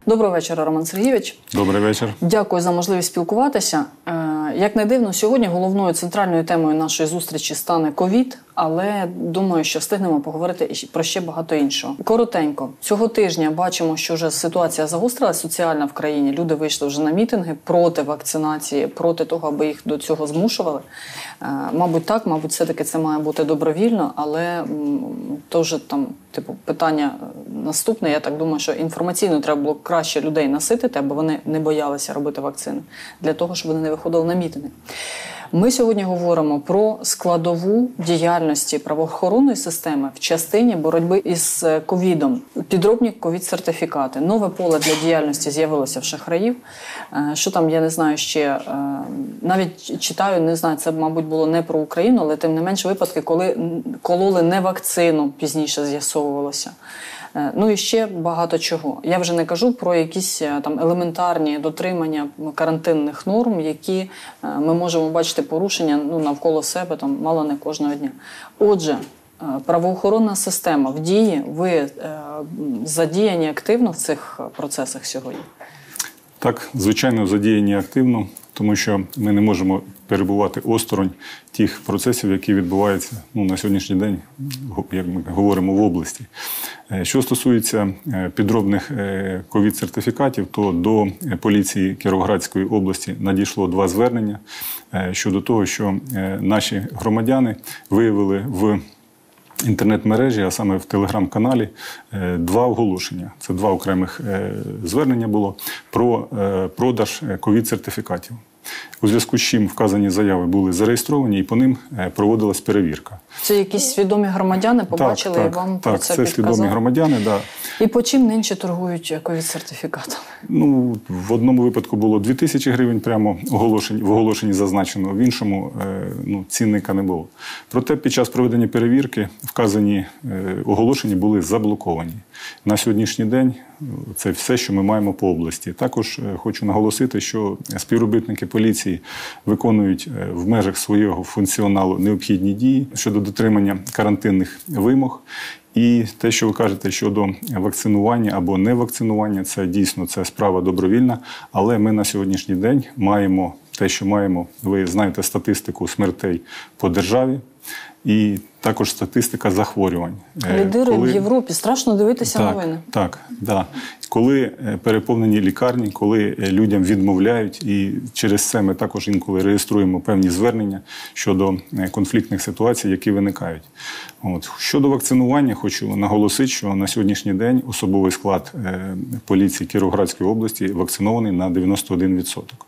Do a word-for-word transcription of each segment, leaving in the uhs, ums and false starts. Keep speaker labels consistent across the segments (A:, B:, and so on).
A: Доброго вечора, Роман Сергійович.
B: Добрий вечір.
A: Дякую за можливість спілкуватися. Як не дивно, сьогодні головною центральною темою нашої зустрічі стане ковід, але думаю, що встигнемо поговорити про ще багато іншого. Коротенько. Цього тижня бачимо, що вже ситуація загострилась соціальна в країні. Люди вийшли вже на мітинги проти вакцинації, проти того, аби їх до цього змушували. Мабуть, так, мабуть, все-таки це має бути добровільно, але теж там, типу, питання наступне. Я так думаю, що інформаційно треба було краще людей наситити, аби вони не боялися робити вакцини, для того, щоб вони не виходили на мітинги. Ми сьогодні говоримо про складову діяльності правоохоронної системи в частині боротьби із ковідом. Підробні ковід-сертифікати. Нове поле для діяльності з'явилося в шахраїв. Що там, я не знаю ще, навіть читаю, не знаю, це, мабуть, було не про Україну, але тим не менше випадки, коли кололи не вакцину, пізніше з'ясовувалося. Ну і ще багато чого. Я вже не кажу про якісь там елементарні дотримання карантинних норм, які ми можемо бачити порушення ну, навколо себе там, мало не кожного дня. Отже, правоохоронна система в дії, ви е, задіяні активно в цих процесах сьогодні?
B: Так, звичайно, задіяні активно, тому що ми не можемо перебувати осторонь тих процесів, які відбуваються ну, на сьогоднішній день, як ми говоримо, в області. Що стосується підробних ковід-сертифікатів, то до поліції Кіровоградської області надійшло два звернення щодо того, що наші громадяни виявили в інтернет-мережі, а саме в телеграм-каналі, два оголошення. Це два окремих звернення було про продаж ковід-сертифікатів. У зв'язку з чим вказані заяви були зареєстровані і по ним проводилась перевірка.
A: Це якісь свідомі громадяни побачили
B: так, так,
A: і вам
B: так,
A: про це підказали?
B: Так, це свідомі громадяни, так. Да.
A: І по чим нинче торгують ковід-сертифікатами?
B: Ну, в одному випадку було дві тисячі гривень прямо оголошень, в оголошенні зазначено, в іншому ну, цінника не було. Проте під час проведення перевірки вказані оголошення були заблоковані. На сьогоднішній день це все, що ми маємо по області. Також хочу наголосити, що співробітники поліції виконують в межах свого функціоналу необхідні дії щодо дотримання карантинних вимог. І те, що ви кажете щодо вакцинування або невакцинування, це дійсно це справа добровільна, але ми на сьогоднішній день маємо те, що маємо, ви знаєте статистику смертей по державі і також статистика захворювань.
A: Лідируємо коли... в Європі, страшно дивитися
B: так,
A: новини.
B: Так, да. Коли переповнені лікарні, коли людям відмовляють, і через це ми також інколи реєструємо певні звернення щодо конфліктних ситуацій, які виникають. От. Щодо вакцинування, хочу наголосити, що на сьогоднішній день особовий склад поліції Кіровоградської області вакцинований на дев'яносто один відсоток.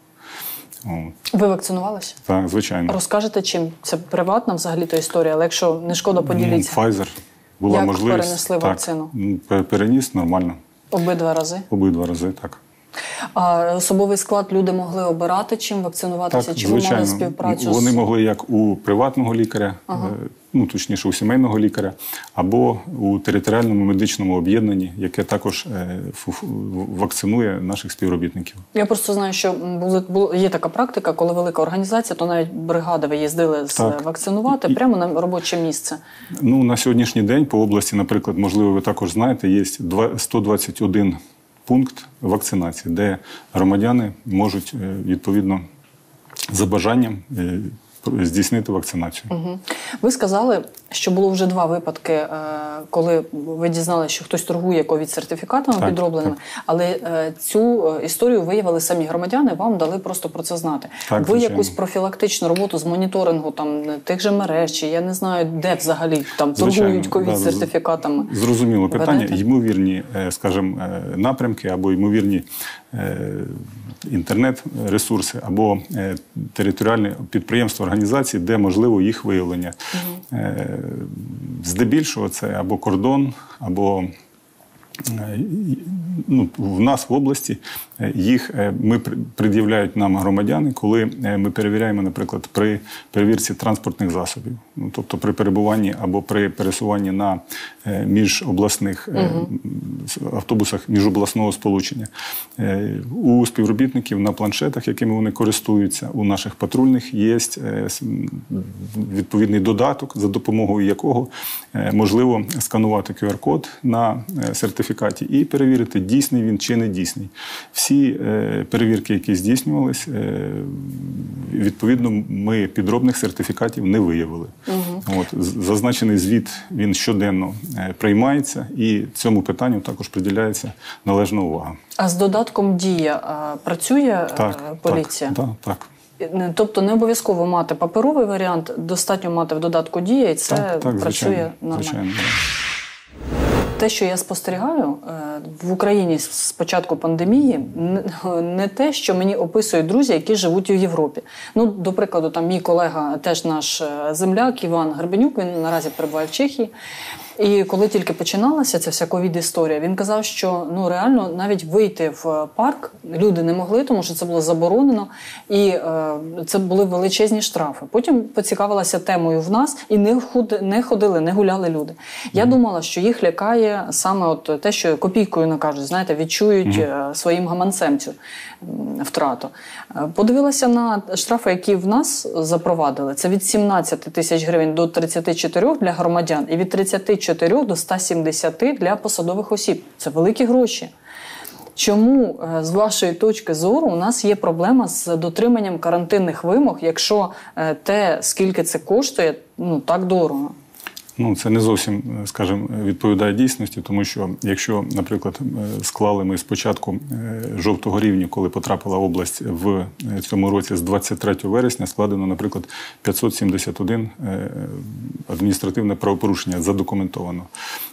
A: Ви вакцинувалися?
B: Так, звичайно.
A: Розкажете, чим? Це приватна взагалі-то історія, але якщо не шкода, поділіться.
B: Ну, Pfizer. Була
A: Як
B: можливість.
A: перенесли
B: так,
A: вакцину?
B: Переніс нормально.
A: Обидва рази?
B: Обидва рази, так.
A: А особовий склад люди могли обирати, чим вакцинуватися?
B: Так,
A: чи
B: звичайно.
A: ви мали співпрацю?
B: Вони
A: з...
B: могли як у приватного лікаря, ага. ну, точніше, у сімейного лікаря, або у територіальному медичному об'єднанні, яке також е, вакцинує наших співробітників.
A: Я просто знаю, що були, були, є така практика, коли велика організація, то навіть бригади виїздили так. вакцинувати і... прямо на робоче місце. Ну,
B: на сьогоднішній день по області, наприклад, можливо, ви також знаєте, є сто двадцять один пункт вакцинації, де громадяни можуть, відповідно, за бажанням здійснити вакцинацію.
A: Угу. Ви сказали, що було вже два випадки, коли ви дізналися, що хтось торгує ковід-сертифікатами так, підробленими, так. але цю історію виявили самі громадяни, вам дали просто про це знати. Так, ви звичайно. Якусь профілактичну роботу з моніторингу там, тих же мереж, чи я не знаю, де взагалі там торгують ковід-сертифікатами?
B: Да, зрозуміло питання. Ведете? Ймовірні, скажімо, напрямки або ймовірні інтернет-ресурси або територіальні підприємства, організації, де можливо їх виявлення. Угу. Здебільшого це або кордон, або ну, в нас в області їх ми пред'являють нам громадяни, коли ми перевіряємо, наприклад, при перевірці транспортних засобів, ну, тобто при перебуванні або при пересуванні на міжобласних угу. автобусах міжобласного сполучення. У співробітників на планшетах, якими вони користуються, у наших патрульних є відповідний додаток, за допомогою якого можливо сканувати ку ар код на сертифікат сертифікаті і перевірити, дійсний він чи не дійсний. Всі е, перевірки, які здійснювались, е, відповідно, ми підробних сертифікатів не виявили. Угу. От, зазначений звіт, він щоденно е, приймається, і цьому питанню також приділяється належна увага.
A: А з додатком «Дія» працює
B: так,
A: поліція?
B: Так, так, так.
A: Тобто не обов'язково мати паперовий варіант, достатньо мати в додатку «Дія», і це так, так, працює
B: звичайно,
A: нормально.
B: Звичайно.
A: Те, що я спостерігаю в Україні з початку пандемії, не те, що мені описують друзі, які живуть у Європі. Ну, до прикладу, там мій колега, теж наш земляк Іван Гребенюк, він наразі перебуває в Чехії. І коли тільки починалася ця вся ковід-історія, він казав, що ну реально навіть вийти в парк люди не могли, тому що це було заборонено, і е, це були величезні штрафи. Потім поцікавилася темою в нас, і не, худ, не ходили, не гуляли люди. Я mm. думала, що їх лякає саме от те, що копійкою накажуть, знаєте, відчують mm. своїм гаманцем цю втрату. Подивилася на штрафи, які в нас запровадили. Це від сімнадцяти тисяч гривень до тридцяти чотирьох для громадян і від тридцяти чотирьох до ста сімдесяти для посадових осіб. Це великі гроші. Чому, з вашої точки зору, у нас є проблема з дотриманням карантинних вимог, якщо те, скільки це коштує, ну так дорого?
B: Ну, це не зовсім, скажімо, відповідає дійсності, тому що якщо, наприклад, склали ми спочатку жовтого рівня, коли потрапила область в цьому році з двадцять третього вересня, складено, наприклад, п'ятсот сімдесят один адміністративне правопорушення задокументовано.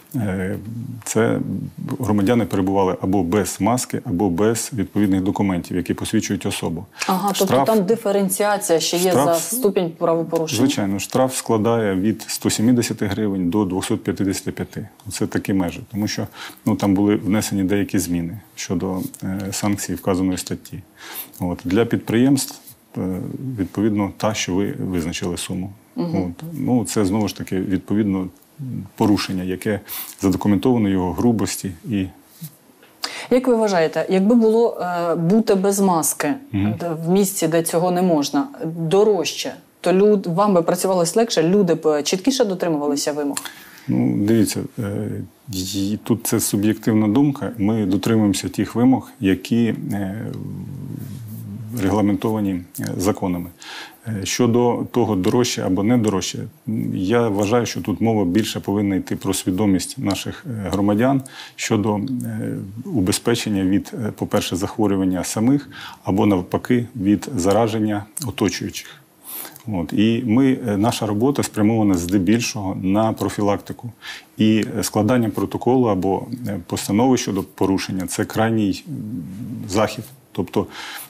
B: Це громадяни перебували або без маски, або без відповідних документів, які посвідчують особу.
A: Ага, тобто штраф, там диференціація ще є штраф, за ступінь правопорушення?
B: Звичайно, штраф складає від ста сімдесяти гривень до двохсот п'ятдесяти п'яти. Це такі межі, тому що ну, там були внесені деякі зміни щодо е, санкцій вказаної статті. От. Для підприємств, е, відповідно, та, що ви визначили суму. Угу. От. Ну, це, знову ж таки, відповідно, порушення, яке задокументовано його грубості і...
A: Як ви вважаєте, якби було е, бути без маски угу. в місці, де цього не можна, дорожче, то люд, вам би працювалось легше, люди б чіткіше дотримувалися вимог?
B: Ну, дивіться, е, тут це суб'єктивна думка. Ми дотримуємося тих вимог, які е, регламентовані законами. Щодо того, дорожче або не дорожче, я вважаю, що тут мова більше повинна йти про свідомість наших громадян щодо убезпечення від, по-перше, захворювання самих, або навпаки, від зараження оточуючих. От. І ми, наша робота спрямована здебільшого на профілактику. І складання протоколу або постанови щодо порушення – це крайній захід. Тобто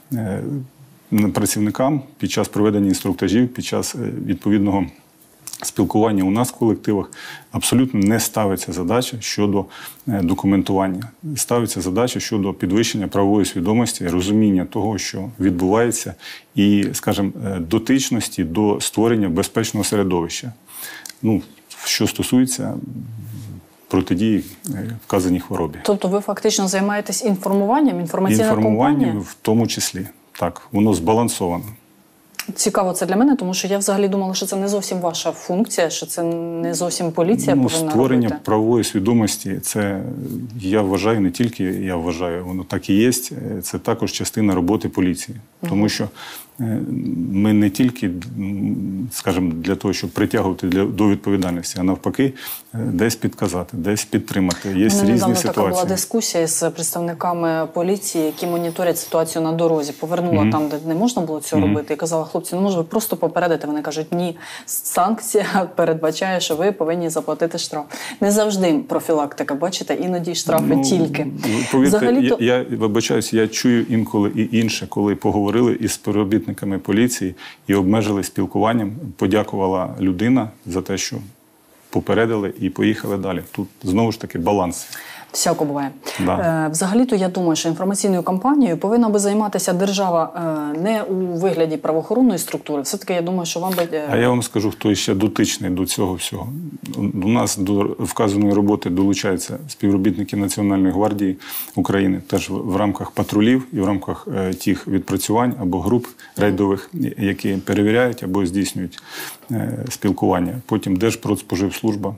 B: працівникам під час проведення інструктажів, під час відповідного спілкування у нас в колективах абсолютно не ставиться задача щодо документування. Ставиться задача щодо підвищення правової свідомості, розуміння того, що відбувається, і, скажімо, дотичності до створення безпечного середовища. Ну, що стосується протидії вказаній хворобі.
A: Тобто ви фактично займаєтесь інформуванням, інформаційною компанією?
B: Інформуванням в тому числі. Так, воно збалансовано.
A: Цікаво це для мене, тому що я взагалі думала, що це не зовсім ваша функція, що це не зовсім поліція ну, повинна
B: створення
A: робити.
B: правової свідомості, це, я вважаю, не тільки я вважаю, воно так і є, це також частина роботи поліції. Угу. Тому що ми не тільки, скажімо, для того, щоб притягувати для, до відповідальності, а навпаки, десь підказати, десь підтримати. Є різні ситуації. Недавно така була дискусія
A: з представниками поліції, які моніторять ситуацію на дорозі. Повернула mm-hmm. там, де не можна було цього mm-hmm. робити, і казала, хлопці, ну може ви просто попередити? Вони кажуть, ні, санкція передбачає, що ви повинні заплатити штраф. Не завжди профілактика, бачите, іноді штрафи ну, тільки.
B: Повірте, Взагалі-то... я, я вибачаюсь, я чую інколи і інше, коли поговорили із співробітниками поліції і обмежили спілкуванням, подякувала людина за те, що попередили і поїхали далі. Тут знову ж таки баланс.
A: Всяко буває.
B: Да.
A: Е, взагалі-то я думаю, що інформаційною кампанією повинна би займатися держава е, не у вигляді правоохоронної структури. Все-таки я думаю, що вам би... Е...
B: А я вам скажу, хто ще дотичний до цього всього. У нас до вказаної роботи долучаються співробітники Національної гвардії України, теж в рамках патрулів і в рамках е, тих відпрацювань або груп рейдових, які перевіряють або здійснюють е, спілкування. Потім Держпродспоживслужба.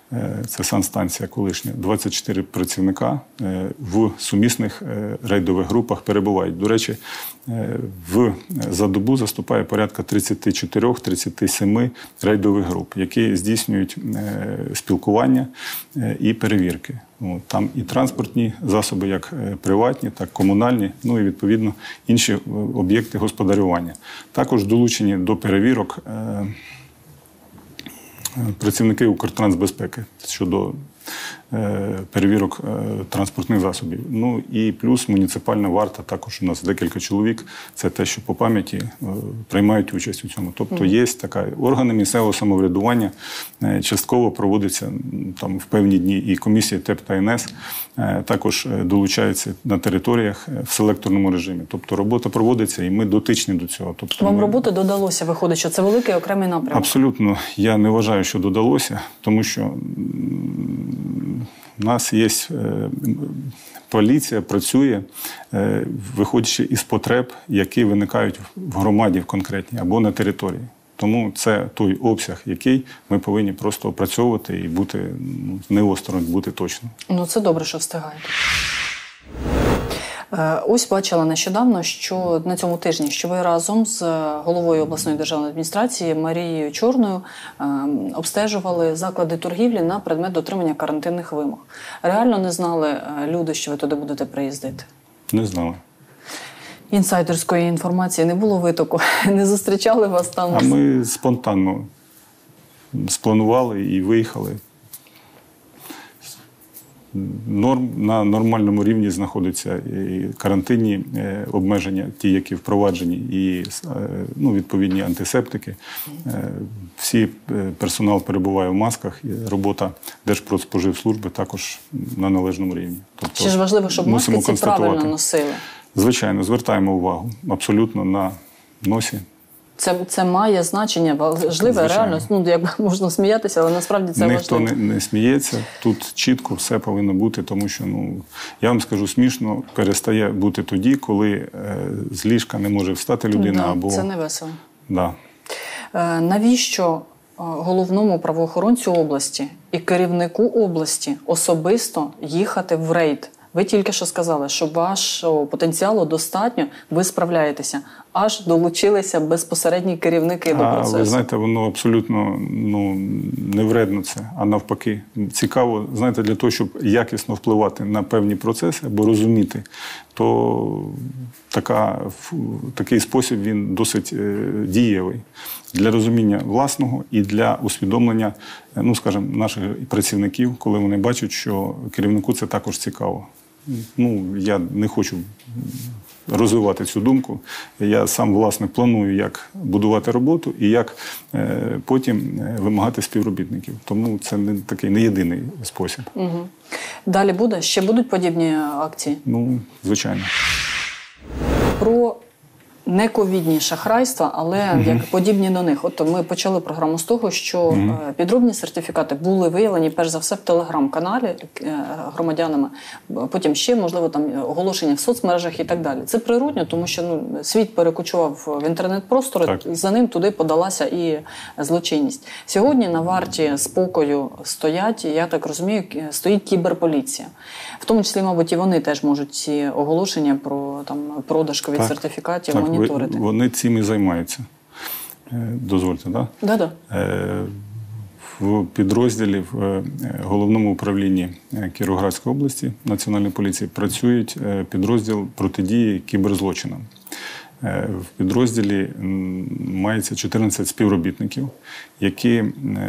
B: це санстанція колишня, двадцять чотири працівника в сумісних рейдових групах перебувають. До речі, в, за добу заступає порядка тридцять чотири - тридцять сім рейдових груп, які здійснюють спілкування і перевірки. Там і транспортні засоби, як приватні, так і комунальні, ну і, відповідно, інші об'єкти господарювання. Також долучені до перевірок працівники Укртрансбезпеки щодо перевірок транспортних засобів. Ну і плюс муніципальна варта, також у нас декілька чоловік, це те, що по пам'яті приймають участь у цьому. Тобто є така, органи місцевого самоврядування частково проводяться там в певні дні, і комісія ТЕП та ен ес також долучаються на територіях в селекторному режимі. Тобто робота проводиться, і ми дотичні до цього. Тобто,
A: Вам
B: ми...
A: роботи додалося, виходить, що це великий окремий напрямок? Абсолютно.
B: Я не вважаю, що додалося, тому що у нас є поліція, працює, виходячи із потреб, які виникають в громаді в конкретній або на території. Тому це той обсяг, який ми повинні просто опрацьовувати і бути, ну, не осторонь, бути точно.
A: Ну, це добре, що встигаєте. Ось бачила нещодавно, що на цьому тижні, що ви разом з головою обласної державної адміністрації Марією Чорною обстежували заклади торгівлі на предмет дотримання карантинних вимог. Реально не знали люди, що ви туди будете приїздити?
B: Не знали.
A: Інсайдерської інформації не було витоку? Не зустрічали вас там?
B: А ми спонтанно спланували і виїхали. Норм, на нормальному рівні знаходяться і карантинні обмеження, ті, які впроваджені, і ну, відповідні антисептики. Всі персонал перебуває в масках, і робота Держпродспоживслужби також на належному рівні.
A: Тобто, ще ж важливо, щоб маски ці правильно носили.
B: Звичайно, звертаємо увагу абсолютно на носі.
A: Це, це має значення важливе, реально, ну, як можна сміятися, але насправді це
B: Ніхто
A: важливо.
B: Ніхто не, не сміється, тут чітко все повинно бути, тому що, ну, я вам скажу, смішно перестає бути тоді, коли е, з ліжка не може встати людина.
A: Да,
B: або...
A: Це не весело.
B: Да.
A: Е, навіщо головному правоохоронцю області і керівнику області особисто їхати в рейд? Ви тільки що сказали, що вашого потенціалу достатньо, ви справляєтеся. Аж долучилися безпосередні керівники
B: а,
A: до процесу.
B: Ви знаєте, воно абсолютно ну, не вредно це, а навпаки. Цікаво, знаєте, для того, щоб якісно впливати на певні процеси або розуміти, то така, такий спосіб, він досить е, дієвий для розуміння власного і для усвідомлення, ну, скажімо, наших працівників, коли вони бачать, що керівнику це також цікаво. Ну, я не хочу розвивати цю думку. Я сам, власне, планую, як будувати роботу і як е, потім вимагати співробітників. Тому це не такий не єдиний спосіб.
A: Угу. Далі буде? Ще будуть подібні акції?
B: Ну, звичайно.
A: Про нековідні шахрайства, але mm-hmm. як подібні до них. От ми почали програму з того, що mm-hmm. підробні сертифікати були виявлені, перш за все, в телеграм-каналі громадянами, потім ще, можливо, там оголошення в соцмережах і так далі. Це природньо, тому що ну, світ перекочував в інтернет-простор, і за ним туди подалася і злочинність. Сьогодні на варті спокою стоять, я так розумію, стоїть кіберполіція. В тому числі, мабуть, і вони теж можуть ці оголошення про там, продаж ковід-сертифікатів моніторити.
B: Вони цим і займаються. Дозвольте, так? Да?
A: Да-да.
B: В підрозділі в Головному управлінні Кіровоградської області Національної поліції працюють підрозділ протидії кіберзлочинам. В підрозділі мається чотирнадцять співробітників, які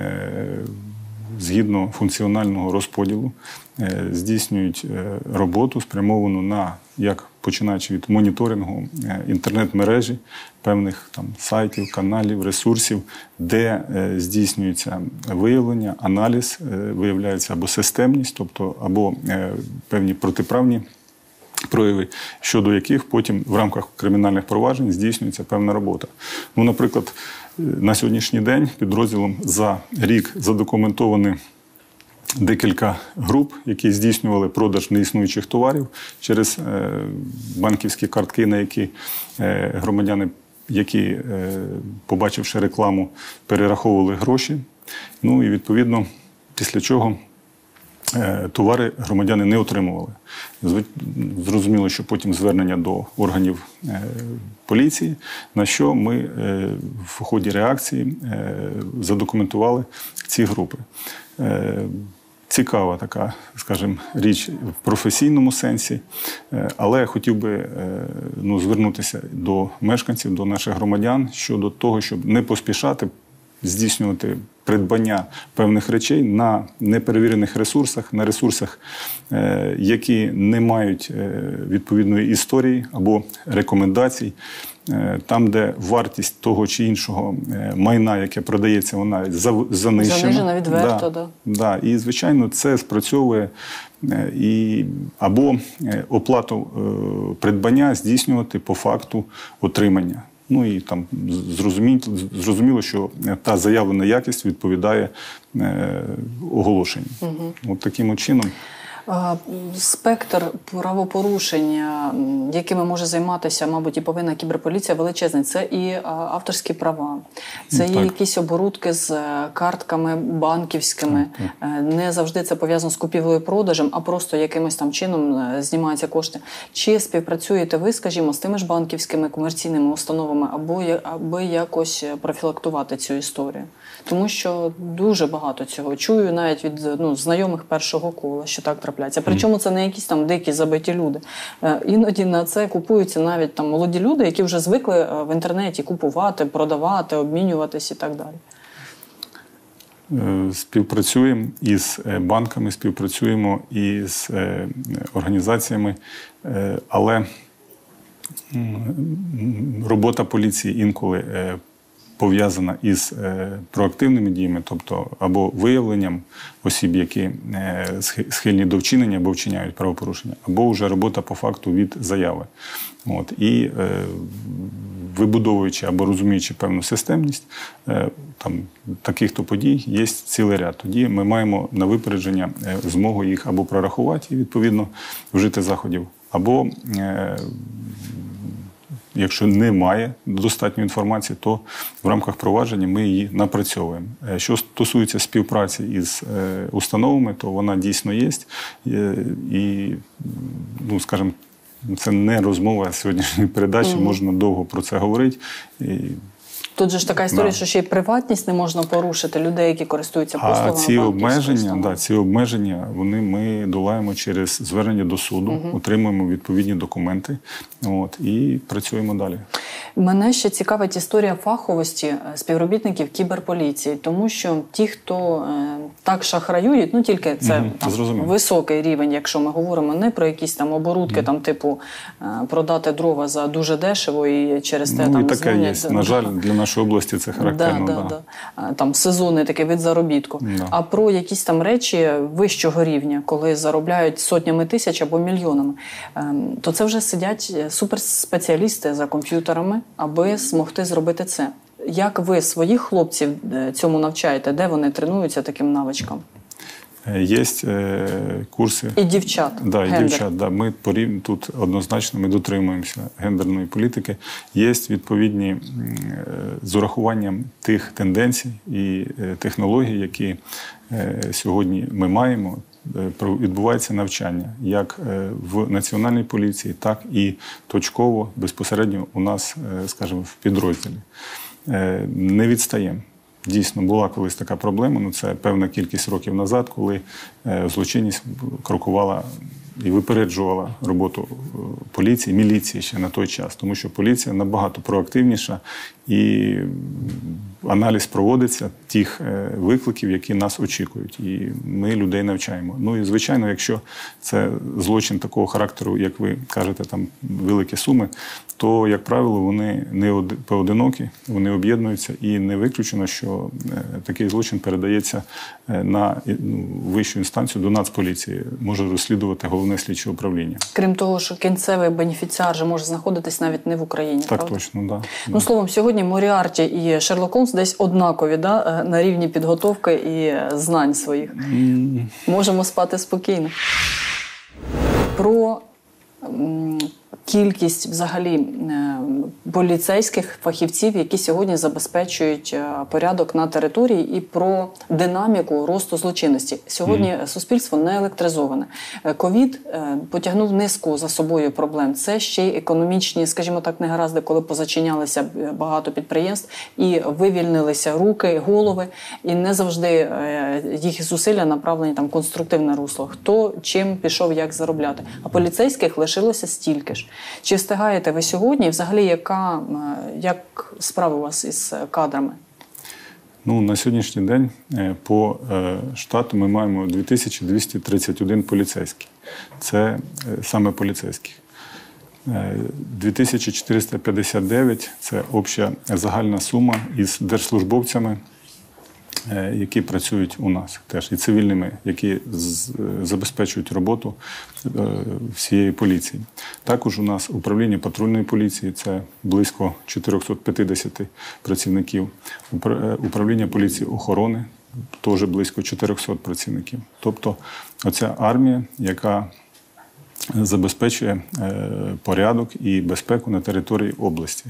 B: згідно функціонального розподілу здійснюють роботу, спрямовану на, як починаючи від моніторингу інтернет-мережі, певних там сайтів, каналів, ресурсів, де здійснюється виявлення, аналіз, виявляється або системність, тобто або певні протиправні прояви, щодо яких потім в рамках кримінальних проваджень здійснюється певна робота. Ну, наприклад, на сьогоднішній день підрозділом за рік задокументовані декілька груп, які здійснювали продаж неіснуючих товарів через банківські картки, на які громадяни, які, побачивши рекламу, перераховували гроші. Ну і, відповідно, після чого товари громадяни не отримували. Зрозуміло, що потім звернення до органів поліції, на що ми в ході реакції задокументували ці групи. Цікава така, скажімо, річ в професійному сенсі, але я хотів би ну, звернутися до мешканців, до наших громадян щодо того, щоб не поспішати здійснювати придбання певних речей на неперевірених ресурсах, на ресурсах, які не мають відповідної історії або рекомендацій, там, де вартість того чи іншого майна, яке продається, вона занищена.
A: Занижена відверто,
B: да,
A: да.
B: Да. І, звичайно, це спрацьовує і або оплату придбання здійснювати по факту отримання. Ну і там зрозуміло, зрозуміло, що та заявлена якість відповідає е, оголошенню. Угу. От таким чином.
A: Спектр правопорушення, якими може займатися, мабуть, і повинна кіберполіція, величезний. Це і авторські права, це
B: так.
A: і якісь оборудки з картками банківськими. Так, так. Не завжди це пов'язано з купівлею-продажем, а просто якимось там чином знімаються кошти. Чи співпрацюєте ви, скажімо, з тими ж банківськими комерційними установами, або аби якось профілактувати цю історію? Тому що дуже багато цього. Чую навіть від ну, знайомих першого кола, що так трапляється. Причому це не якісь там дикі забиті люди. Іноді на це купуються навіть там молоді люди, які вже звикли в інтернеті купувати, продавати, обмінюватись і так далі.
B: Співпрацюємо із банками, співпрацюємо із організаціями, але робота поліції інколи пов'язана із проактивними діями, тобто або виявленням осіб, які схильні до вчинення або вчиняють правопорушення, або вже робота по факту від заяви. От. І вибудовуючи або розуміючи певну системність там, таких-то подій, є цілий ряд. Тоді ми маємо на випередження змогу їх або прорахувати і, відповідно, вжити заходів, або якщо немає достатньої інформації, то в рамках провадження ми її напрацьовуємо. Що стосується співпраці із установами, то вона дійсно є. І, ну, скажімо, це не розмова сьогоднішньої передачі, mm-hmm. можна довго про це говорити. І
A: тут же ж така історія, да. що ще й приватність не можна порушити людей, які користуються послугами.
B: А ці обмеження, да, ці обмеження, вони ми долаємо через звернення до суду, угу. отримуємо відповідні документи, от, і працюємо далі.
A: Мене ще цікавить історія фаховості співробітників кіберполіції, тому що ті, хто е, так шахраюють, ну тільки це
B: угу.
A: там, високий рівень, якщо ми говоримо не про якісь там оборудки, угу. там типу е, продати дрова за дуже дешево і через те
B: ну,
A: там
B: і таке
A: дзвонять.
B: Є. На жаль, для нашої області це характерно.
A: Да, да, да. Да. Там сезонний такий вид заробітку. Да. А про якісь там речі вищого рівня, коли заробляють сотнями тисяч або мільйонами, то це вже сидять суперспеціалісти за комп'ютерами, аби змогти зробити це. Як ви своїх хлопців цьому навчаєте? Де вони тренуються таким навичкам?
B: Є е, курси.
A: І дівчат.
B: Да, і дівчат. Да. Ми порів... Тут однозначно ми дотримуємося гендерної політики. Є відповідні е, з урахуванням тих тенденцій і е, технологій, які е, сьогодні ми маємо. Е, відбувається навчання як е, в Національній поліції, так і точково, безпосередньо у нас, е, скажімо, в підрозділі. Е, не відстаємо. Дійсно, була колись така проблема, ну це певна кількість років назад, коли е, злочинність крокувала і випереджувала роботу поліції, міліції ще на той час. Тому що поліція набагато проактивніша і аналіз проводиться тих викликів, які нас очікують. І ми людей навчаємо. Ну і, звичайно, якщо це злочин такого характеру, як ви кажете, там великі суми, то, як правило, вони не поодинокі, вони об'єднуються, і не виключено, що такий злочин передається на вищу інстанцію до Нацполіції, може розслідувати головне слідче управління.
A: Крім того, що кінцевий бенефіціар же може знаходитись навіть не в Україні,
B: так,
A: правда?
B: Точно, да.
A: Ну, словом, сьогодні Моріарті і Шерлок Холмс десь однакові, да, на рівні підготовки і знань своїх. Mm. Можемо спати спокійно. Про кількість взагалі поліцейських фахівців, які сьогодні забезпечують порядок на території, і про динаміку росту злочинності. Сьогодні mm. суспільство не електризоване. Ковід потягнув низку за собою проблем. Це ще й економічні, скажімо так, негаразди, коли позачинялися багато підприємств і вивільнилися руки, голови, і не завжди їх зусилля направлені там конструктивне русло. Хто чим пішов, як заробляти. А поліцейських лишилося стільки ж. Чи встигаєте ви сьогодні? Взагалі, яка, як справи у вас із кадрами?
B: Ну, на сьогоднішній день по штату ми маємо дві тисячі двісті тридцять один поліцейський. Це саме поліцейських. дві тисячі чотириста п'ятдесят дев'ять – це обща загальна сума із держслужбовцями, які працюють у нас теж, і цивільними, які забезпечують роботу всієї поліції. Також у нас управління патрульної поліції, це близько чотириста п'ятдесят працівників. Управління поліції охорони, теж близько чотириста працівників. Тобто оця армія, яка забезпечує порядок і безпеку на території області.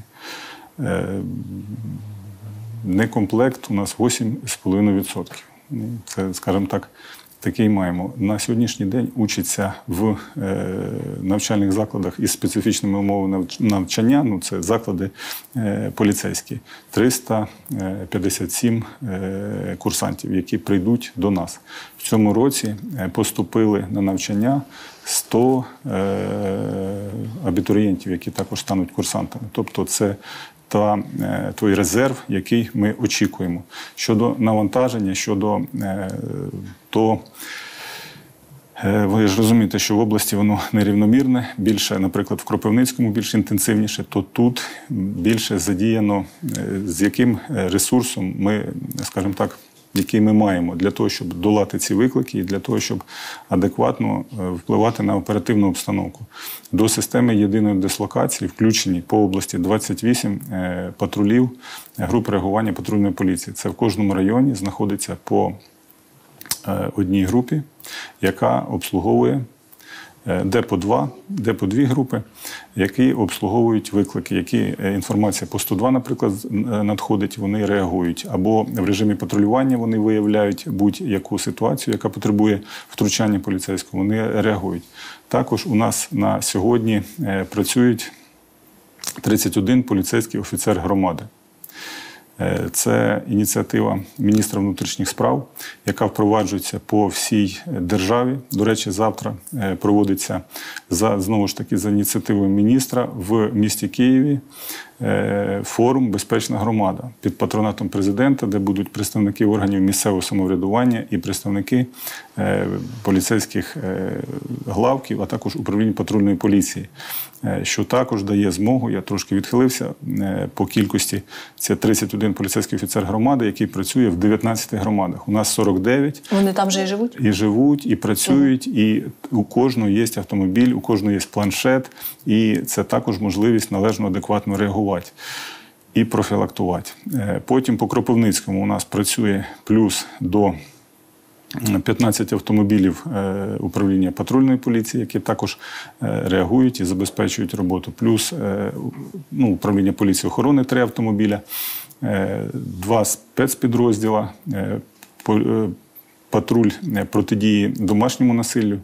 B: Некомплект у нас вісім з половиною відсотків. Це, скажімо так, такий маємо. На сьогоднішній день учаться в е, навчальних закладах із специфічними умовами навчання, ну це заклади е, поліцейські, триста п'ятдесят сім е, курсантів, які прийдуть до нас. В цьому році поступили на навчання сто е, абітурієнтів, які також стануть курсантами. Тобто це та той резерв, який ми очікуємо. Щодо навантаження, щодо то, ви ж розумієте, що в області воно нерівномірне, більше, наприклад, в Кропивницькому більш інтенсивніше, то тут більше задіяно, з яким ресурсом ми, скажімо так, який ми маємо для того, щоб долати ці виклики і для того, щоб адекватно впливати на оперативну обстановку. До системи єдиної дислокації включені по області двадцять вісім патрулів груп реагування патрульної поліції. Це в кожному районі знаходиться по одній групі, яка обслуговує де по два, де по дві групи, які обслуговують виклики, які інформація по сто два, наприклад, надходить, вони реагують. Або в режимі патрулювання вони виявляють будь-яку ситуацію, яка потребує втручання поліцейського, вони реагують. Також у нас на сьогодні працюють тридцять один поліцейський офіцер громади. Це ініціатива міністра внутрішніх справ, яка впроваджується по всій державі. До речі, завтра проводиться, за, знову ж таки, за ініціативою міністра в місті Києві форум «Безпечна громада» під патронатом президента, де будуть представники органів місцевого самоврядування і представники поліцейських главків, а також управління патрульної поліції, що також дає змогу, я трошки відхилився по кількості, це тридцять один поліцейський офіцер громади, який працює в дев'ятнадцяти громадах. У нас сорок дев'ять.
A: Вони там же і живуть?
B: І живуть, і працюють, угу. І у кожного є автомобіль, у кожного є планшет, і це також можливість належно, адекватно реагувати і профілактувати. Потім по Кропивницькому у нас працює плюс до п'ятнадцять автомобілів управління патрульної поліції, які також реагують і забезпечують роботу. Плюс ну, управління поліції охорони три автомобіля, два спецпідрозділа, патруль протидії домашньому насиллю.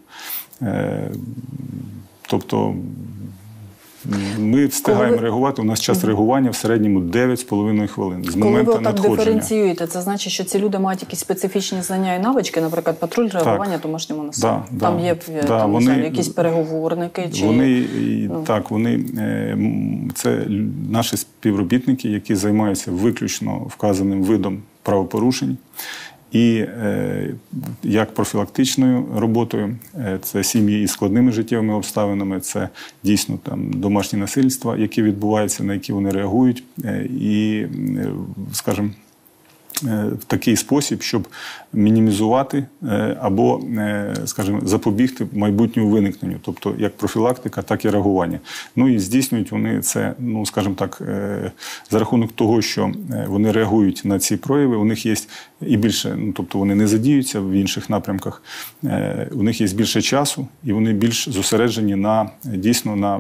B: Тобто ми встигаємо ви... реагувати. У нас час реагування в середньому дев'ять з половиною хвилин з моменту надходження. Коли ви так
A: диференціюєте, це значить, що ці люди мають якісь специфічні знання і навички, наприклад, патруль реагування
B: так.
A: домашньому насиллю.
B: Да,
A: Там
B: да,
A: є
B: да,
A: там,
B: вони,
A: знаю, якісь переговорники? Чи...
B: Вони,
A: ну.
B: Так, вони, це наші співробітники, які займаються виключно вказаним видом правопорушень. І е, як профілактичною роботою, е, це сім'ї із складними життєвими обставинами, це дійсно там домашні насильства, які відбуваються, на які вони реагують. Е, і, е, скажімо, в такий спосіб, щоб мінімізувати або, скажімо, запобігти майбутньому виникненню, тобто як профілактика, так і реагування. Ну і здійснюють вони це, ну, скажімо так, за рахунок того, що вони реагують на ці прояви, у них є і більше, ну, тобто вони не задіються в інших напрямках, у них є більше часу, і вони більш зосереджені на, дійсно, на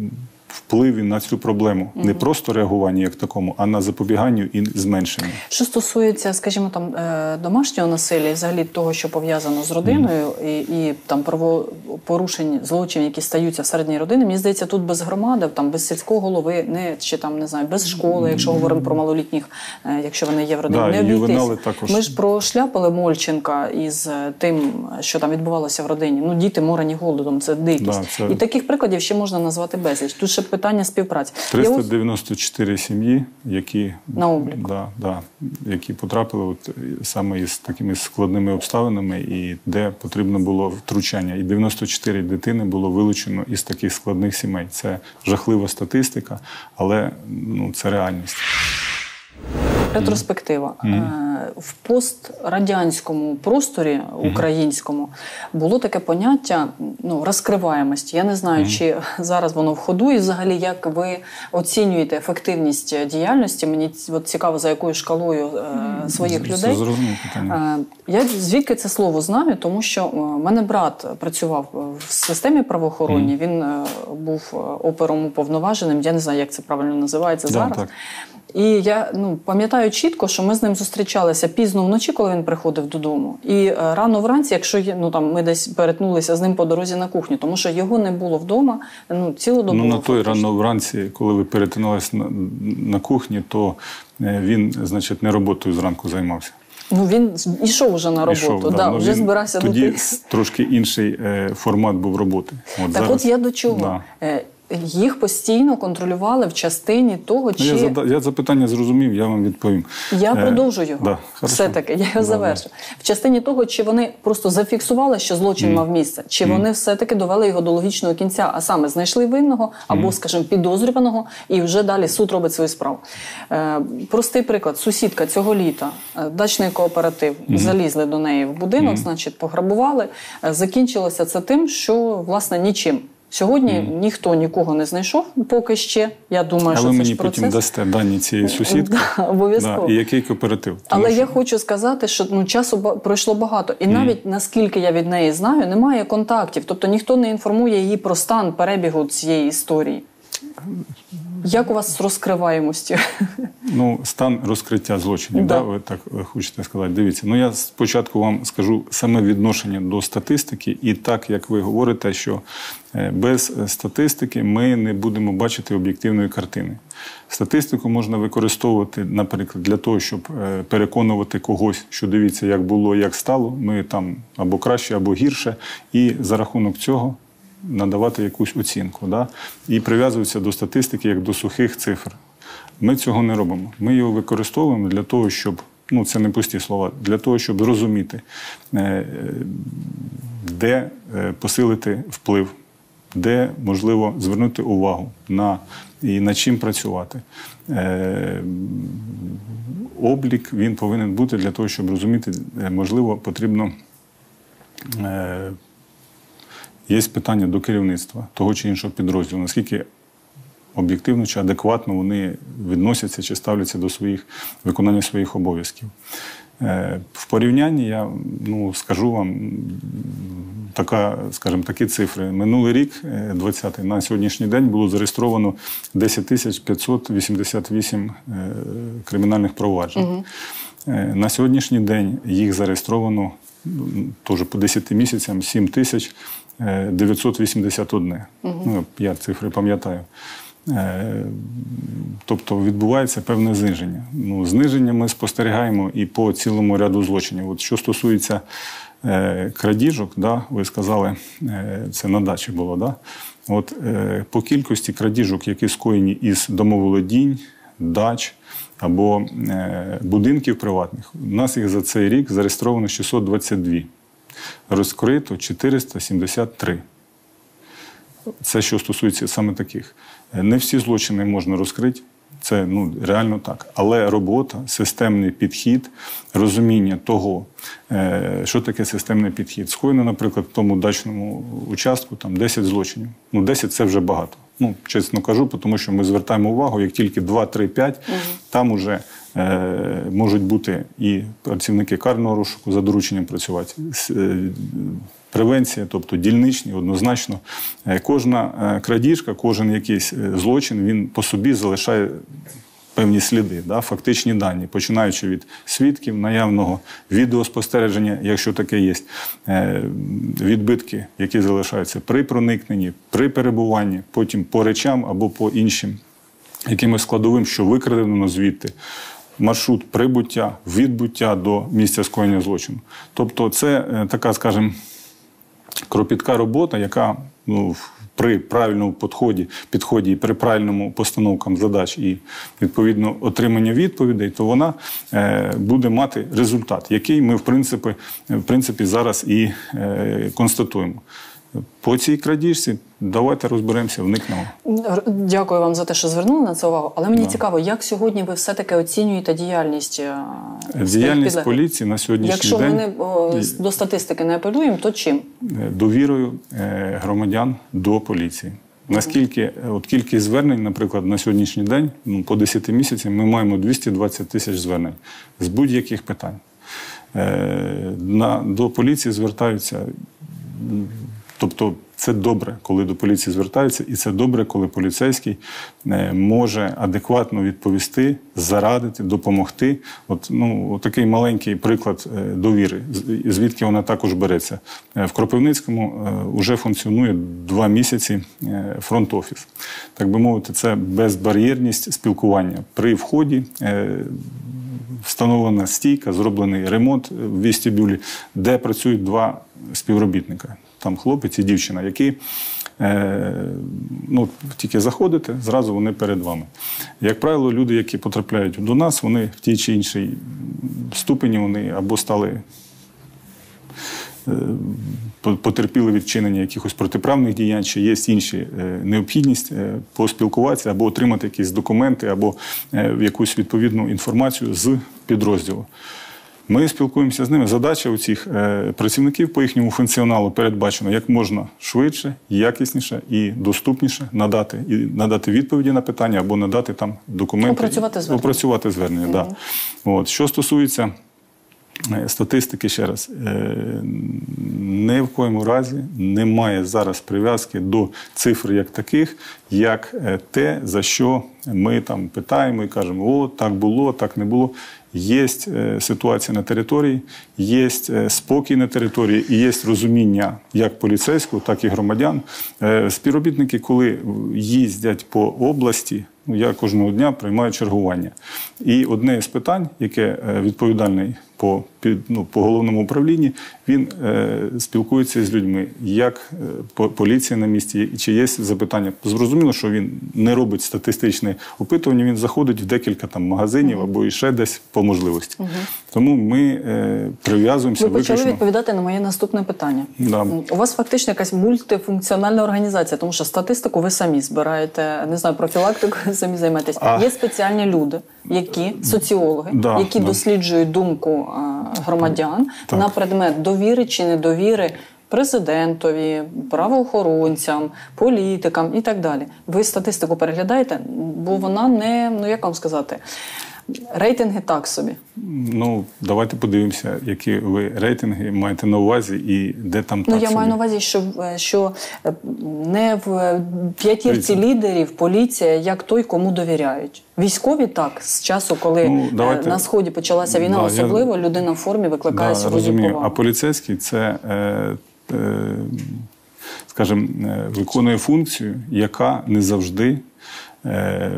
B: впливі на цю проблему. Угу. Не просто реагування як такому, а на запобіганню і зменшенню.
A: Що стосується, скажімо, там, домашнього насилля, взагалі того, що пов'язано з родиною, угу. і, і там правопорушень, злочинів, які стаються всередині родини, мені здається, тут без громади, там, без сільського голови, не, чи там, не знаю, без школи, якщо говоримо про малолітніх, якщо вони є в родині,
B: да,
A: не обійтись.
B: Також.
A: Ми ж прошляпали Мольченка із тим, що там відбувалося в родині. Ну, діти морані голодом, це дикість. Да, це... І таких прикладів ще можна назвати безліч. Тут ще питання співпраці.
B: триста дев'яносто чотири сім'ї, які,
A: на облік.
B: Да, да, які потрапили от, саме із такими складними обставинами, і де потрібно було втручання. І дев'яносто чотири дитини було вилучено із таких складних сімей. Це жахлива статистика, але ну, це реальність.
A: Ретроспектива. Mm-hmm. В пострадянському просторі українському mm-hmm. було таке поняття, ну, розкриваємості. Я не знаю, mm-hmm. чи зараз воно в ходу, і взагалі, як ви оцінюєте ефективність діяльності. Мені от цікаво, за якою шкалою mm-hmm. своїх
B: це,
A: людей.
B: Це зрозуміло питання.
A: Я звідки це слово знаю, тому що в мене брат працював в системі правоохоронній, mm-hmm. він був опером уповноваженим, я не знаю, як це правильно називається
B: да,
A: зараз.
B: Так.
A: І я ну, пам'ятаю чітко, що ми з ним зустрічалися пізно вночі, коли він приходив додому. І рано вранці, якщо ну, там, ми десь перетнулися з ним по дорозі на кухню, тому що його не було вдома ну, цілодобово.
B: Ну, на той рано вранці, коли ви перетиналися на, на кухні, то він, значить, не роботою зранку займався.
A: Ну, він йшов вже на роботу,
B: Ішов,
A: да,
B: да,
A: вже збирався.
B: Тоді
A: до тих...
B: трошки інший е, формат був роботи.
A: От так зараз... от я до чого? Да. Їх постійно контролювали в частині того, чи...
B: Я, зада... я запитання зрозумів, я вам відповім.
A: Я продовжу його.
B: Да,
A: все-таки, я його да, завершу. Да. В частині того, чи вони просто зафіксували, що злочин mm. мав місце, чи mm. вони все-таки довели його до логічного кінця, а саме знайшли винного або, mm. скажімо, підозрюваного, і вже далі суд робить свою справу. Е, простий приклад. Сусідка цього літа, дачний кооператив, mm. залізли до неї в будинок, mm. значить, пограбували. Закінчилося це тим, що, власне, нічим. Сьогодні mm. ніхто нікого не знайшов, поки ще. Я думаю,
B: Але
A: що це
B: мені
A: ж процес.
B: потім дасте дані цієї сусідки.
A: Да, обов'язково.
B: Да, і який кооператив.
A: Але
B: що...
A: я хочу сказати, що ну, часу пройшло багато. І mm. навіть, наскільки я від неї знаю, немає контактів. Тобто ніхто не інформує її про стан перебігу цієї історії. Як у вас з розкриваємостю?
B: Ну, стан розкриття злочинів, да. Да, ви так хочете сказати. Дивіться, ну я спочатку вам скажу саме відношення до статистики. І так, як ви говорите, що без статистики ми не будемо бачити об'єктивної картини. Статистику можна використовувати, наприклад, для того, щоб переконувати когось, що дивіться, як було, як стало, ми там або краще, або гірше, і за рахунок цього надавати якусь оцінку. Да? І прив'язуються до статистики як до сухих цифр. Ми цього не робимо. Ми його використовуємо для того, щоб, ну це не пусті слова, для того, щоб зрозуміти, де посилити вплив, де, можливо, звернути увагу на, і над чим працювати. Облік, він повинен бути для того, щоб розуміти, можливо, потрібно... Є питання до керівництва того чи іншого підрозділу, наскільки об'єктивно чи адекватно вони відносяться чи ставляться до своїх, виконання своїх обов'язків. В порівнянні я ну, скажу вам така, скажімо, такі цифри. Минулий рік, двадцятий, на сьогоднішній день було зареєстровано десять тисяч п'ятсот вісімдесят вісім кримінальних проваджень. Угу. На сьогоднішній день їх зареєстровано теж по десяти місяцям сім тисяч дев'ятсот вісімдесят один. Угу. Ну, я цифри пам'ятаю. Тобто відбувається певне зниження. Ну, зниження ми спостерігаємо і по цілому ряду злочинів. От що стосується е, крадіжок, да, ви сказали, е, це на дачі було, да? От е, по кількості крадіжок, які скоєні із домоволодінь, дач або е, будинків приватних, у нас їх за цей рік зареєстровано шістсот двадцять два. Розкрито чотириста сімдесят три. Це що стосується саме таких. Не всі злочини можна розкрити. Це ну, реально так. Але робота, системний підхід, розуміння того, що таке системний підхід. Скоєно, наприклад, в тому дачному участку там десять злочинів. Ну, десять – це вже багато. Ну, чесно кажу, тому що ми звертаємо увагу, як тільки два, три, п'ять, угу. там уже е, можуть бути і працівники карного розшуку за дорученням працювати, е, превенція, тобто дільничні, однозначно. Е, кожна е, крадіжка, кожен якийсь злочин, він по собі залишає певні сліди, да, фактичні дані, починаючи від свідків, наявного відеоспостереження, якщо таке є, відбитки, які залишаються при проникненні, при перебуванні, потім по речам або по іншим якимось складовим, що викрадено звідти, маршрут прибуття, відбуття до місця скоєння злочину. Тобто це така, скажімо, кропітка робота, яка ну, при правильному підході, підході і при правильному постановкам задач і, відповідно, отримання відповідей, то вона е, буде мати результат, який ми, в принципі, в принципі зараз і е, констатуємо. По цій крадіжці давайте розберемося, вникнемо.
A: Дякую вам за те, що звернули на це увагу. Але мені да. цікаво, як сьогодні ви все-таки оцінюєте діяльність
B: Діяльність поліції на сьогоднішній
A: Якщо
B: день...
A: Якщо ми до статистики не апелюємо, то чим?
B: Довірою громадян до поліції. Наскільки, от кількість звернень, наприклад, на сьогоднішній день, ну, по десяти місяцям, ми маємо двісті двадцять тисяч звернень з будь-яких питань. Е, на, до поліції звертаються... Тобто це добре, коли до поліції звертаються, і це добре, коли поліцейський може адекватно відповісти, зарадити, допомогти. От, ну, такий маленький приклад довіри, звідки вона також береться. В Кропивницькому вже функціонує два місяці фронт-офіс. Так би мовити, це безбар'єрність спілкування. При вході встановлена стійка, зроблений ремонт в вестибюлі, де працюють два співробітника. Там хлопець і дівчина, які е, ну, тільки заходите, зразу вони перед вами. Як правило, люди, які потрапляють до нас, вони в тій чи іншій ступені вони або стали е, потерпіли від вчинення якихось протиправних діянь, чи є інші е, необхідність е, поспілкуватися, або отримати якісь документи, або е, якусь відповідну інформацію з підрозділу. Ми спілкуємося з ними. Задача у цих е, працівників по їхньому функціоналу передбачена як можна швидше, якісніше і доступніше надати, і надати відповіді на питання або надати там документи.
A: Опрацювати звернення.
B: Опрацювати звернення, mm-hmm. да. От. Що стосується статистики, ще раз, е, ні в коєму разі немає зараз прив'язки до цифр як таких, як те, за що ми там питаємо і кажемо, о, так було, так не було. Є ситуація на території, є спокій на території і є розуміння як поліцейського, так і громадян. Співробітники, коли їздять по області, ну, я кожного дня приймаю чергування. І одне з питань, яке відповідальний по, ну, по головному управлінні, він е, спілкується з людьми, як е, поліція на місці, чи є запитання. Зрозуміло, що він не робить статистичне опитування, він заходить в декілька там магазинів uh-huh. або іще десь по можливості. Uh-huh. Тому ми е, прив'язуємося
A: Ви почали
B: виключно...
A: відповідати на моє наступне питання.
B: Да.
A: У вас фактично якась мультифункціональна організація, тому що статистику ви самі збираєте, не знаю, профілактику самі займаєтесь. А... Є спеціальні люди, які, соціологи,
B: да,
A: які
B: да.
A: досліджують думку громадян
B: так.
A: на предмет довіри чи недовіри президентові, правоохоронцям, політикам і так далі. Ви статистику переглядаєте, бо вона не, ну як вам сказати, рейтинги так собі.
B: Ну, давайте подивимося, які ви рейтинги маєте на увазі і де там так
A: Ну, я
B: собі.
A: маю на увазі, що, що не в п'ятірці лідерів поліція, як той, кому довіряють. Військові так, з часу, коли ну, давайте... на Сході почалася війна, да, особливо я... людина в формі викликає
B: да,
A: сьогодні
B: розумію.
A: повагу.
B: А поліцейський – це, е, е, скажімо, виконує функцію, яка не завжди е,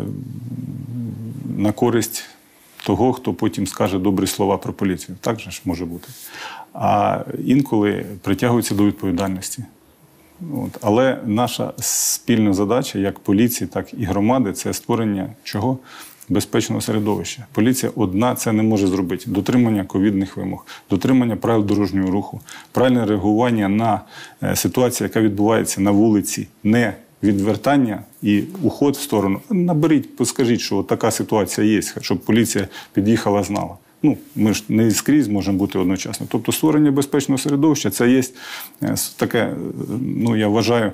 B: на користь того, хто потім скаже добрі слова про поліцію. Так же ж може бути. А інколи притягуються до відповідальності. От. Але наша спільна задача, як поліції, так і громади, це створення чого? Безпечного середовища. Поліція одна це не може зробити. Дотримання ковідних вимог, дотримання правил дорожнього руху, правильне реагування на ситуацію, яка відбувається на вулиці, не відвертання і уход в сторону. Наберіть, скажіть, що така ситуація є, щоб поліція під'їхала, знала. Ну, ми ж не скрізь можемо бути одночасно. Тобто створення безпечного середовища – це є таке, ну, я вважаю,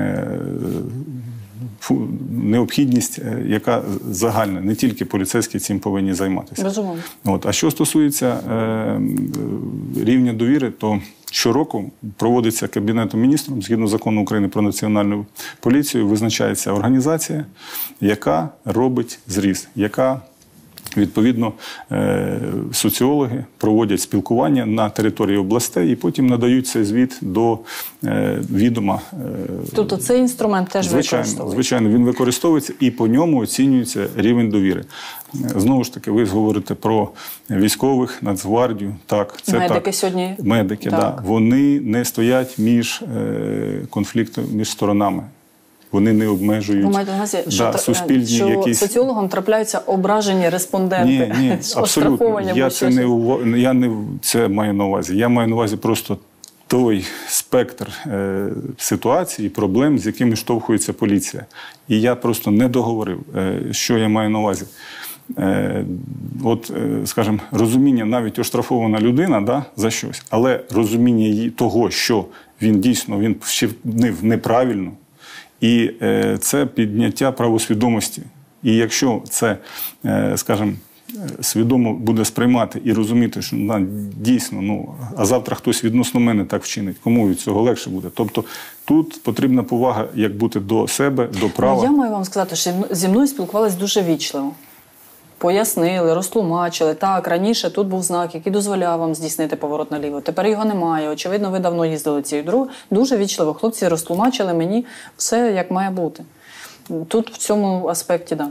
B: необхідність, яка загальна. Не тільки поліцейські цим повинні займатися.
A: Безумовно.
B: От. А що стосується е, рівня довіри, то щороку проводиться Кабінетом міністрів, згідно закону України про національну поліцію, визначається організація, яка робить зріз, яка відповідно, соціологи проводять спілкування на території областей і потім надають цей звіт до відома.
A: Тобто цей інструмент теж
B: звичайно,
A: використовується?
B: Звичайно, він використовується і по ньому оцінюється рівень довіри. Знову ж таки, ви говорите про військових, Нацгвардію. Так, це
A: медики
B: так.
A: сьогодні?
B: Медики, так. Да. Вони не стоять між конфліктом, між сторонами. Вони не обмежують.
A: Ви маєте на увазі, що,
B: да, суспільні
A: що
B: якісь...
A: соціологам трапляються ображені респонденти?
B: Ні, ні, абсолютно. Я це, не, ув... я не це маю на увазі. Я маю на увазі просто той спектр е, ситуацій і проблем, з якими штовхується поліція. І я просто не договорив, е, що я маю на увазі. Е, от, е, скажімо, розуміння, навіть оштрафована людина, да, за щось, але розуміння її того, що він дійсно він вчинив неправильно, і е, це підняття правосвідомості. І якщо це, е, скажімо, свідомо буде сприймати і розуміти, що да, дійсно, ну, а завтра хтось відносно мене так вчинить, кому від цього легше буде. Тобто тут потрібна повага, як бути до себе, до права.
A: Я маю вам сказати, що зі мною спілкувалися дуже вічливо. Пояснили, розтлумачили. Так, раніше тут був знак, який дозволяв вам здійснити поворот наліво. Тепер його немає. Очевидно, ви давно їздили цією дорогою. Дуже вічливо. Хлопці розтлумачили мені все, як має бути. Тут в цьому аспекті, так. Да.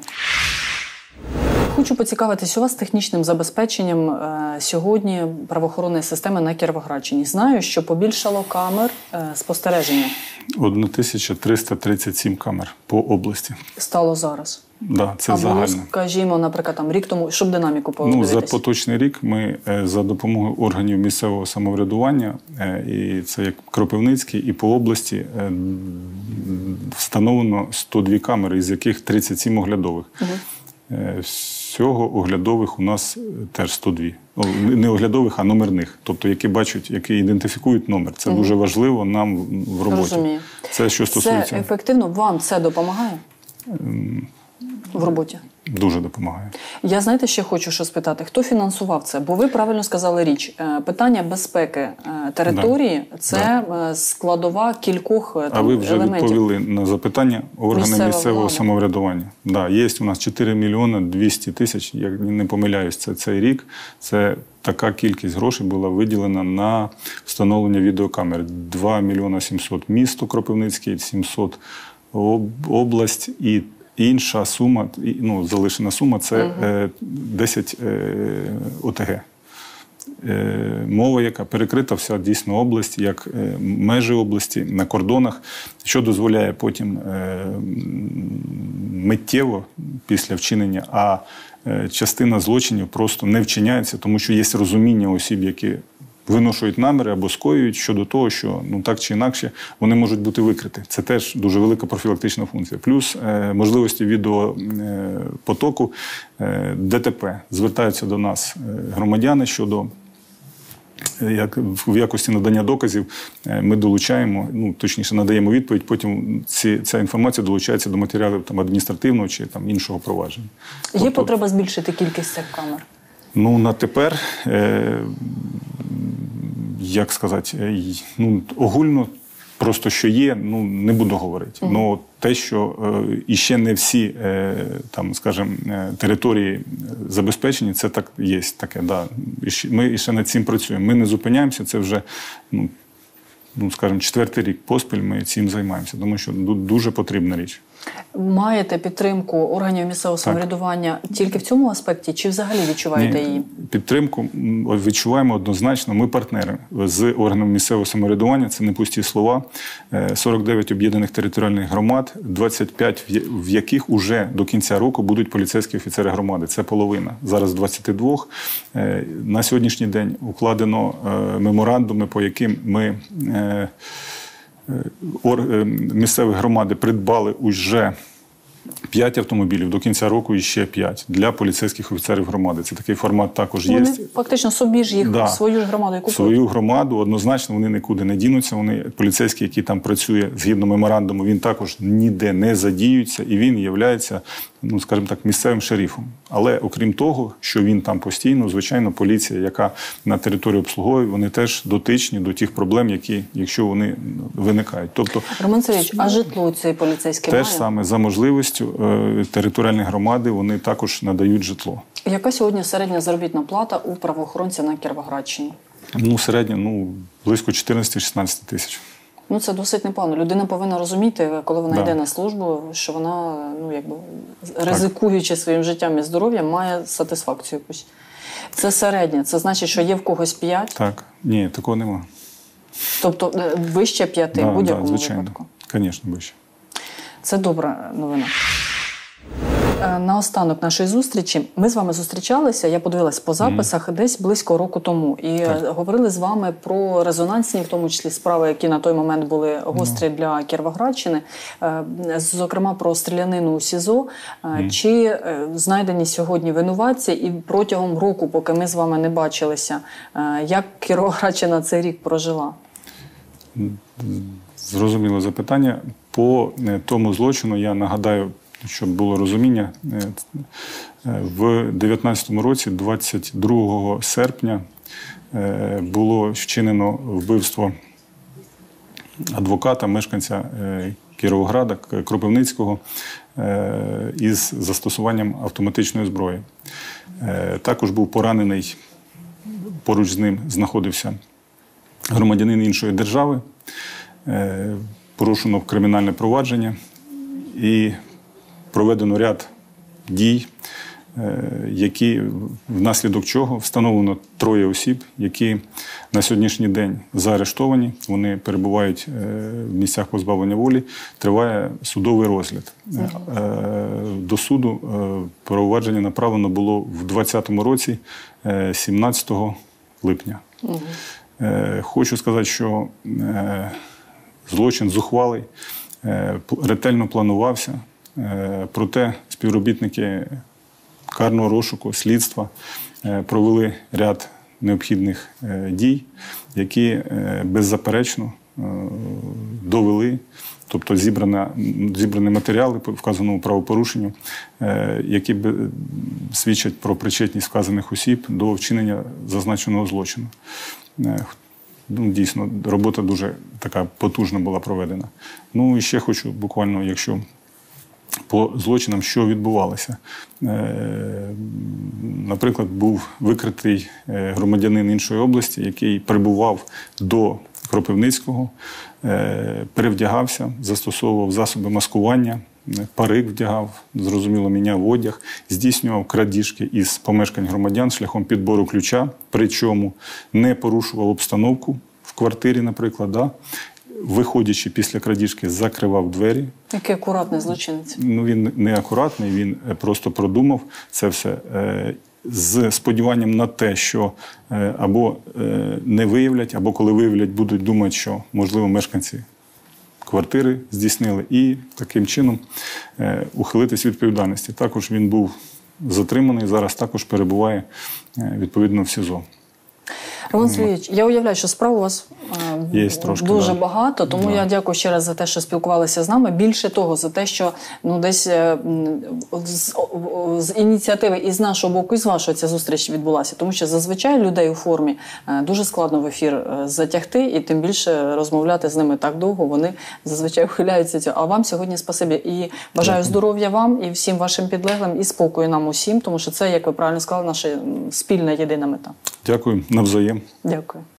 A: Хочу поцікавитись, у вас технічним забезпеченням е, сьогодні правоохоронної системи на Кіровоградщині. Знаю, що побільшало камер е, спостереження.
B: тисяча триста тридцять сім камер по області.
A: Стало зараз?
B: Да, це
A: або,
B: загально.
A: Скажімо, наприклад, там, рік тому, щоб динаміку подивитися.
B: Ну, за поточний рік ми за допомогою органів місцевого самоврядування, і це як Кропивницький, і по області встановлено сто дві камери, із яких тридцять сім оглядових. Угу. Всього оглядових у нас теж сто дві. Не оглядових, а номерних. Тобто, які бачать, які ідентифікують номер. Це угу. дуже важливо нам в роботі.
A: Розумію.
B: Це що стосується...
A: Це ефективно? Вам це допомагає? В роботі?
B: Дуже допомагає.
A: Я, знаєте, ще хочу що спитати. Хто фінансував це? Бо ви правильно сказали річ. Питання безпеки території да. – це да. складова кількох елементів.
B: А ви вже
A: елементів.
B: відповіли на запитання органів місцевого, місцевого самоврядування. Да, є у нас чотири мільйони двісті тисяч, як не помиляюсь, це цей рік. Це така кількість грошей була виділена на встановлення відеокамер. два мільйони сімсот місто Кропивницький, сімсот область і інша сума, ну, залишена сума – це угу. десять О Те Ге. Мова, яка перекрита вся дійсно область, як межі області на кордонах, що дозволяє потім миттєво після вчинення, а частина злочинів просто не вчиняється, тому що є розуміння осіб, які виношують наміри або скоюють щодо того, що ну так чи інакше вони можуть бути викриті. Це теж дуже велика профілактична функція. Плюс е, можливості відеопотоку, е, Де Те Пе. Звертаються до нас громадяни щодо, як в якості надання доказів, ми долучаємо, ну точніше надаємо відповідь, потім ці, ця інформація долучається до матеріалів там, адміністративного чи там, іншого провадження.
A: Є тобто, потреба збільшити кількість цих камер?
B: Ну, на тепер, е, як сказати, ну, огульно просто, що є, ну, не буду говорити. Mm-hmm. Ну, те, що е, іще не всі, е, там, скажімо, території забезпечені, це так є таке, да. І ми іще над цим працюємо. Ми не зупиняємося, це вже, ну, ну, скажімо, четвертий рік поспіль ми цим займаємося, тому що дуже потрібна річ.
A: Маєте підтримку органів місцевого самоврядування тільки в цьому аспекті, чи взагалі відчуваєте
B: Ні,
A: її?
B: Підтримку відчуваємо однозначно. Ми партнери з органами місцевого самоврядування, це не пусті слова. сорок дев'ять об'єднаних територіальних громад, двадцять п'ять в яких уже до кінця року будуть поліцейські офіцери громади. Це половина. Зараз двадцяти двох. На сьогоднішній день укладено меморандуми, по яким ми місцеві громади придбали уже п'ять автомобілів, до кінця року і ще п'ять для поліцейських офіцерів громади. Це такий формат також є.
A: Вони фактично собі ж їх,
B: да.
A: свою ж громаду купують.
B: Свою громаду, однозначно, вони нікуди не дінуться. Вони, поліцейський, який там працює згідно меморандуму, він також ніде не задіюється і він є, ну, скажімо так, місцевим шерифом. Але окрім того, що він там постійно, звичайно, поліція, яка на території обслуговує, вони теж дотичні до тих проблем, які, якщо вони виникають. Тобто,
A: Роман Сергійович, а житло цей поліцейський має?
B: Теж саме за можливістю територіальні громади, вони також надають житло.
A: Яка сьогодні середня заробітна плата у правоохоронця на Кіровоградщині?
B: Ну, середня, ну, близько чотирнадцять-шістнадцять тисяч.
A: Ну, це досить непогано. Людина повинна розуміти, коли вона
B: да.
A: йде на службу, що вона, ну, якби, ризикуючи так. своїм життям і здоров'ям, має сатисфакцію якусь. Це середня. Це значить, що є в когось п'ять?
B: Так. Ні, такого нема.
A: Тобто вище п'яти
B: да,
A: в будь-якому
B: да, звичайно.
A: випадку?
B: Звісно, вище.
A: Це добра новина. На нашої зустрічі ми з вами зустрічалися, я подивилась по записах, mm. десь близько року тому. І так. говорили з вами про резонансні, в тому числі, справи, які на той момент були гострі mm. для Кіровоградщини. Зокрема, про стрілянину у СІЗО. Mm. Чи знайдені сьогодні винуватці? І протягом року, поки ми з вами не бачилися, як Кіровоградщина цей рік прожила?
B: Зрозуміло запитання. По тому злочину, я нагадаю, щоб було розуміння, в дев'ятнадцятому році, двадцять другого серпня, було вчинено вбивство адвоката, мешканця Кіровограда, Кропивницького, із застосуванням автоматичної зброї. Також був поранений, поруч з ним знаходився громадянин іншої держави, порушено кримінальне провадження і проведено ряд дій, які, внаслідок чого встановлено троє осіб, які на сьогоднішній день заарештовані, вони перебувають в місцях позбавлення волі, триває судовий розгляд. До суду провадження направлено було в двадцятому році, сімнадцятого липня. Угу. Хочу сказати, що злочин зухвалий, ретельно планувався, проте співробітники карного розшуку, слідства провели ряд необхідних дій, які беззаперечно довели, тобто зібрана, зібрані матеріали по вказаному правопорушенню, які свідчать про причетність вказаних осіб до вчинення зазначеного злочину. Ну, дійсно, робота дуже така потужна була проведена. Ну і ще хочу буквально, якщо по злочинам, що відбувалося. Наприклад, був викритий громадянин іншої області, який прибував до Кропивницького, перевдягався, застосовував засоби маскування, парик вдягав, зрозуміло, міняв одяг, здійснював крадіжки із помешкань громадян шляхом підбору ключа, причому не порушував обстановку в квартирі, наприклад, да? Виходячи після крадіжки, закривав двері.
A: Який акуратний злочинець.
B: Ну, він не акуратний, він просто продумав це все з сподіванням на те, що або не виявлять, або коли виявлять, будуть думати, що, можливо, мешканці квартири здійснили, і таким чином ухилитись від відповідальності. Також він був затриманий, зараз також перебуває відповідно в СІЗО.
A: Роман Сергійович, я уявляю, що справ у вас
B: Є трошки,
A: дуже
B: да.
A: багато, тому да. я дякую ще раз за те, що спілкувалися з нами. Більше того, за те, що ну, десь з, з ініціативи і з нашого боку, і з вашого ця зустріч відбулася. Тому що зазвичай людей у формі дуже складно в ефір затягти, і тим більше розмовляти з ними так довго, вони зазвичай ухиляються цього. А вам сьогодні спасибі. І бажаю дякую. Здоров'я вам і всім вашим підлеглим, і спокою нам усім, тому що це, як ви правильно сказали, наша спільна єдина мета.
B: Дякую. Навзаєм.
A: Дякую.